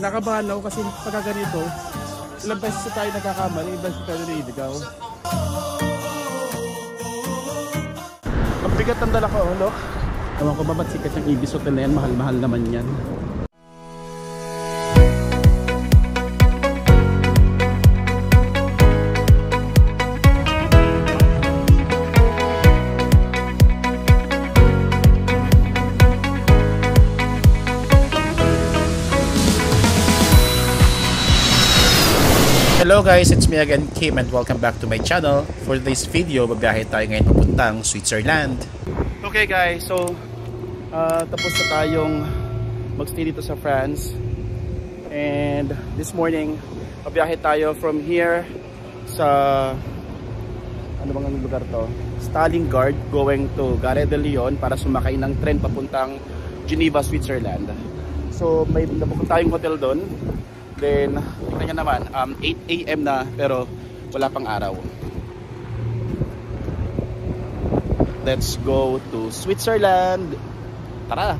Nakabahan ako kasi pagka ganito, ilang beses tayo nagkakamali, ilang beses tayo nililigaw. Ang bigat ng dala ko, look. Ewan ko ba ba't sikat yung Ibis Hotel na yan, mahal-mahal naman yan. Hello guys, it's me again, Kim, and welcome back to my channel. For this video, babiyahe tayo ngayon papuntang Switzerland. Okay guys, so tapos na tayong magstay dito sa France. And this morning, babiyahe tayo from here sa ano bang lugar to? Stalingrad, going to Gare de Lyon para sumakay ng tren papuntang Geneva, Switzerland. So may nabukan tayong hotel doon. Then, tingnan nyo naman, 8 AM na pero wala pang araw. Let's go to Switzerland. Tara!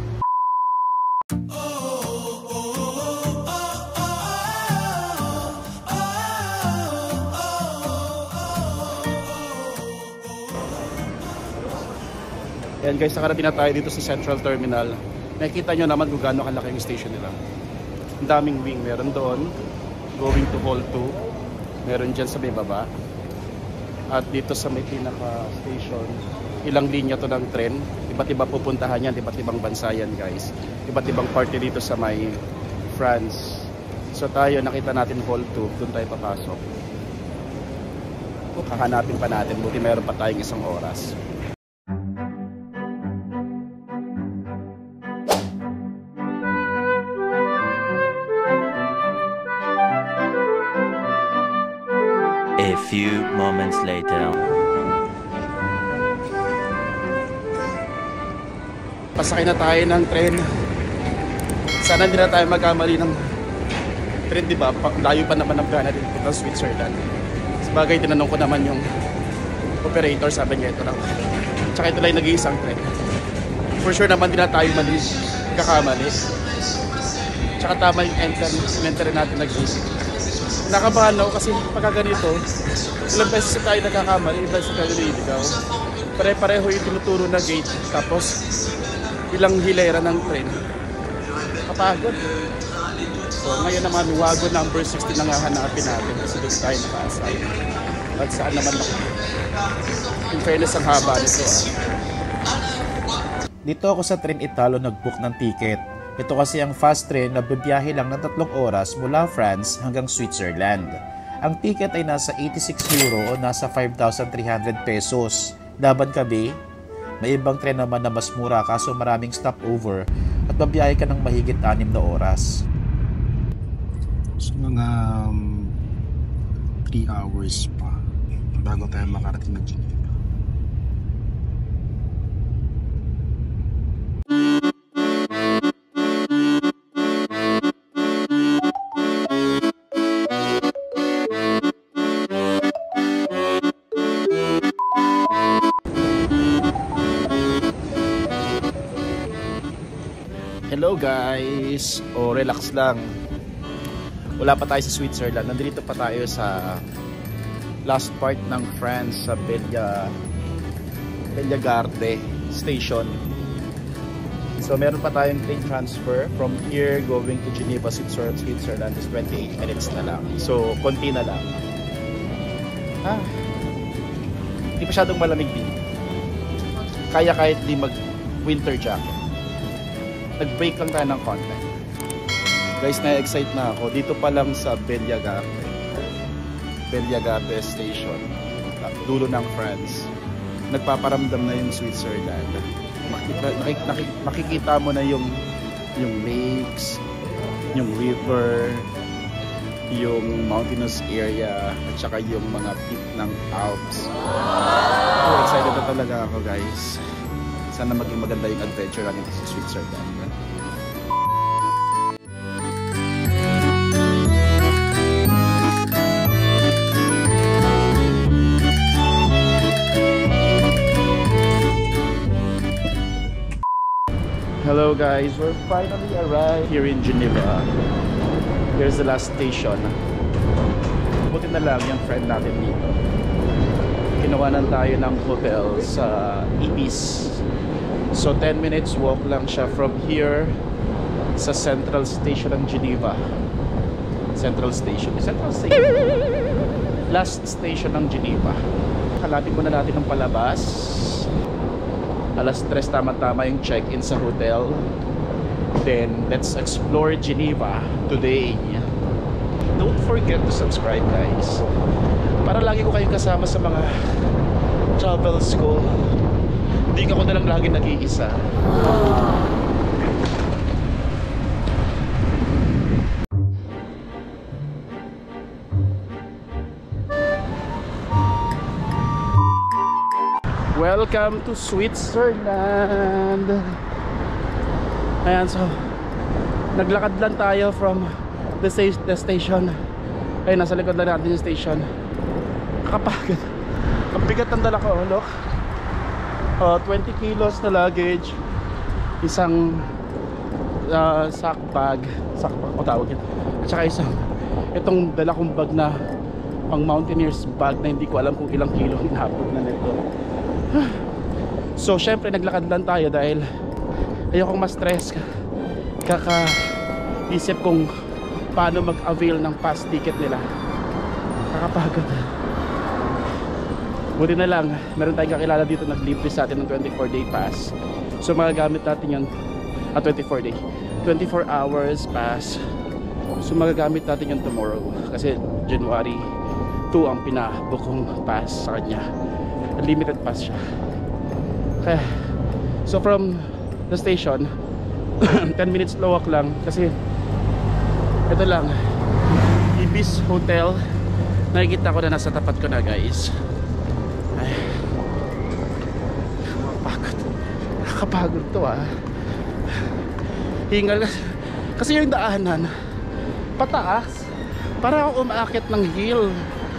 Ayan guys, nakarating na tayo dito sa Central Terminal. Nakikita nyo naman kung gaano kalaki yung station nila. Ang daming wing, meron doon going to Hall 2, meron dyan sa may baba, at dito sa may pinaka station ilang linya to ng tren, iba't iba pupuntahan yan, iba't ibang bansa yan guys, iba't ibang party dito sa may France. So tayo nakita natin Hall 2, doon tayo papasok. Hahanapin pa natin, buti meron pa tayong isang oras. A few moments later. Pasakay na tayo ng tren. Sana hindi na tayo magkamali ng tren, di ba? Layo pa naman ang gana dito sa Switzerland. Sabagay, tinanong ko naman yung operator, sabi niya ito lang. Tsaka ito lang yung nag-iisang tren. For sure naman hindi na tayo kakamali. Tsaka tama yung entry natin nag-isip. Nakabahan ako kasi pagka ganito, ilang beses tayo nagkakamali, ilang beses tayo nililigaw. Pare-pareho yung tinuturo na gate, tapos ilang hilera ng tren. Kapagod. So ngayon naman, wagon number 16 lang hahanapin natin kasi doon tayo naka-assign. At saan naman ako? In fairness, ang haba nito. Dito ako sa Tren Italo nag-book ng ticket. Ito kasi ang fast train na bibiyahe lang ng 3 oras mula France hanggang Switzerland. Ang ticket ay nasa 86 euro o nasa 5,300 pesos. Laban kabi, may ibang tren naman na mas mura kaso maraming stopover at babiyahe ka ng mahigit 6 na oras. So mga 3 hours pa bago tayo makarating ng Geneva. Hello guys! O relax lang. Wala pa tayo sa Switzerland. Nandito pa tayo sa last part ng France sa Bellegarde Station. So meron pa tayong train transfer from here going to Geneva, Switzerland is 28 minutes na lang. So konti na lang. Hindi masyadong malamig din. Kaya kahit di mag winter jacket. Nag-break lang tayo ng konti. Guys, na-excite na ako. Dito pa lang sa Bellegarde Station, dulo ng France. Nagpaparamdam na yung Switzerland. Makikita mo na yung lakes, yung river, yung mountainous area, at saka yung mga peak ng Alps. Excited na talaga ako guys. Sana maging maganda yung adventure natin sa Switzerland. Hello So guys, we're finally arrived here in Geneva. Here's the last station. Buti na lang yung friend natin dito. Kinuhanan tayo ng hotel sa Ibis. So 10 minutes walk lang siya from here sa Central Station ng Geneva. Central Station. Last station ng Geneva. Kalapit muna natin ang palabas. Alas 3 tama-tama yung check-in sa hotel. Then let's explore Geneva today. Don't forget to subscribe guys, para lagi ko kayong kasama sa mga travels ko. Hindi ako na lang lagi nag-iisa. Welcome to Switzerland. Ayan, so naglakad lang tayo from the station. Ayun, nasa likod lang natin yung station. Kakapagod. Ang bigat ng dala ko, look. 20 kilos na luggage. Isang sack bag ko tawag yun. At saka itong dala kong bag na pang mountaineers bag na hindi ko alam kung ilang kilo hinapot na nito. So syempre naglakad lang tayo dahil ayokong ma-stress kaka-isip kung paano mag-avail ng pass ticket nila. Kakapagod. Buti na lang meron tayong kakilala dito nag-libre sa atin ng 24-day pass. So magagamit natin yun 24 hours pass. So magagamit natin yun tomorrow kasi January 2 ang pinabook kong pass sa kanya. Limited pass siya. Kaya, so from the station 10 minutes walk lang kasi ito lang Ibis Hotel. Nakikita ko na nasa tapat ko na guys. Ay, nakakapagod to hingal kasi yung daanan pataas, para ako umaakit ng hill.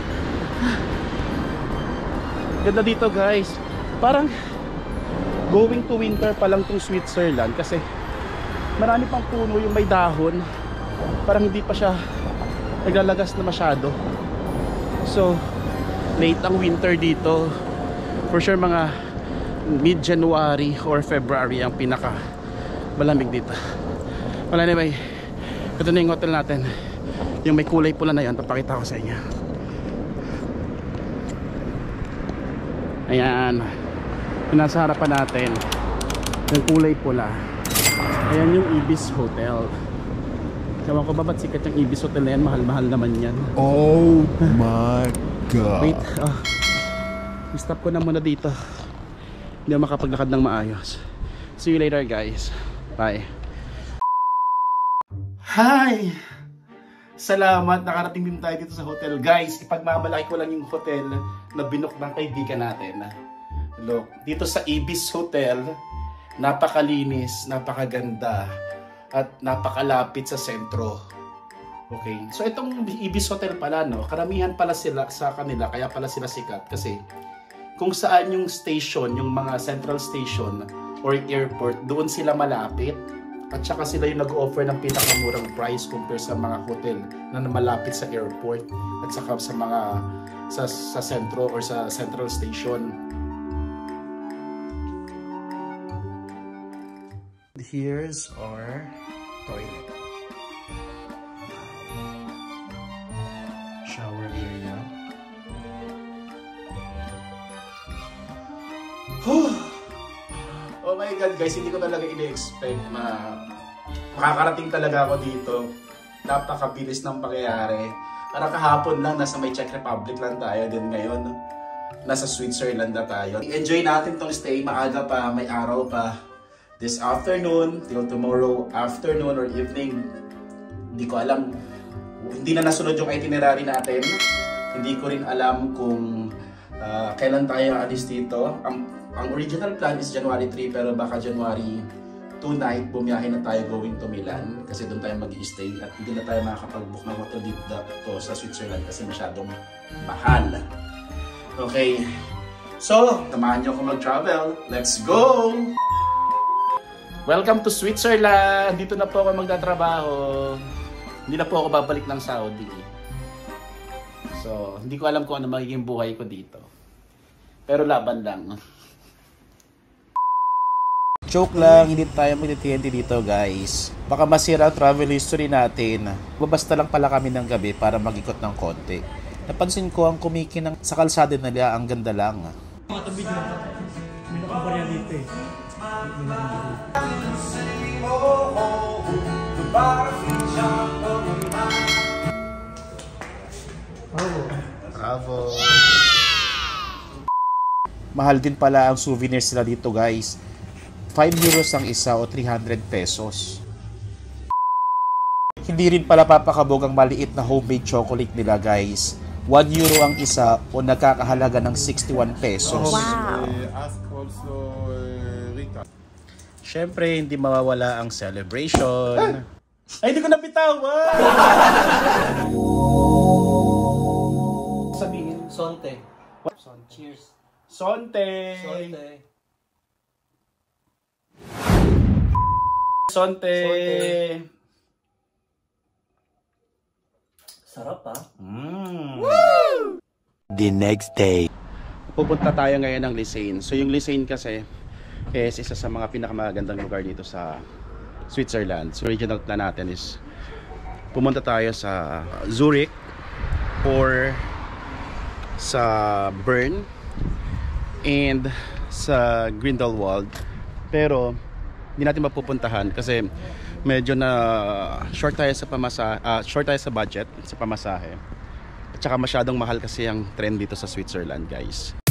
Ganda dito guys, parang going to winter pa lang tong Switzerland kasi marami pang puno yung may dahon, parang hindi pa siya naglalagas na masyado. So late ang winter dito, for sure mga mid-January or February ang pinaka malamig dito. Well anyway, ito na yung hotel natin, yung may kulay pula na yan, papakita ko sa inyo. Ayan, yung nasa harapan natin yung kulay pula, ayan yung Ibis Hotel. Ewan ko ba ba't sikat yung Ibis Hotel na yan, mahal-mahal naman yan. Oh my god. Wait, stop ko na muna dito, hindi ako makapaglakad ng maayos. See you later guys, bye. Hi! Salamat, nakarating din tayo dito sa hotel. Guys, ipagmamalaki ko lang yung hotel na binook ng kaibigan natin. Look, dito sa Ibis Hotel, napakalinis, napakaganda, at napakalapit sa sentro. Okay, so itong Ibis Hotel pala, no, karamihan pala sila sa kanila, kaya pala sila sikat. Kasi kung saan yung station, yung mga central station or airport, doon sila malapit. At saka sila yung nag-offer ng pinakamurang price compare sa mga hotel na malapit sa airport at saka sa mga sa sentro or sa central station. Here's our toilet. Shower area. Oh my god guys, hindi ko talaga ini-expect na makakarating talaga ako dito. Napakabilis ng pangyayari. Para kahapon lang nasa may Czech Republic lang tayo, din ngayon nasa Switzerland na tayo. Enjoy natin tong stay, maaga pa, may araw pa. This afternoon till tomorrow afternoon or evening, hindi ko alam, hindi na nasunod yung itinerary natin. Hindi ko rin alam kung kailan tayo alis dito. Ang original plan is January 3 pero baka January 2 night bumiyahe na tayo going to Milan kasi doon tayo mag-i-stay at hindi na tayo makakapag-book ng hotel dito sa Switzerland kasi masyadong mahal. Okay, so samahan nyo ako mag-travel. Let's go! Welcome to Switzerland! Dito na po ako magtatrabaho. Hindi na po ako babalik ng Saudi. So, hindi ko alam kung ano magiging buhay ko dito. Pero laban lang. Joke lang, hindi tayo magti-TNT dito guys. Baka masira ang travel history natin. Babasta lang pala kami ng gabi para mag-ikot ng konti. Napansin ko ang kumikinang sa kalsada nila, ang ganda lang. Matabig na. May nakabarya dito eh. Bravo! Mahal din pala ang souvenirs nila dito guys. 5 euros ang isa o 300 pesos. Hindi rin pala papakabog ang maliit na homemade chocolate nila guys. 1 euro ang isa o nagkakahalaga ng 61 pesos. Wow. Ask also Rita. Siyempre, hindi mawawala ang celebration. Ay, hindi ko napitawan! Sabihin, Sonte. Cheers. Sonte! Sonte. Sonte! Sarap ah. The next day. Pupunta tayo ngayon ng Lisein. So yung Lisein kasi is isa sa mga pinakamagandang lugar dito sa Switzerland. So original plan natin is pumunta tayo sa Zurich or sa Bern and sa Grindelwald. Pero hindi natin mapupuntahan kasi medyo na short tayo sa budget sa pamasahe. At saka masyadong mahal kasi ang trend dito sa Switzerland, guys.